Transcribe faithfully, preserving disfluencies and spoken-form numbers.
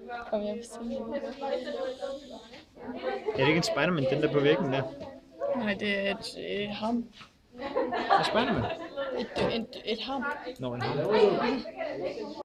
Kom hjem til mig. Er det ikke en Spider-Man, den der på væggen der? Nej, det er et, et ham. Hvad er Spider-Man? Et, et, et ham. Nå, en ham.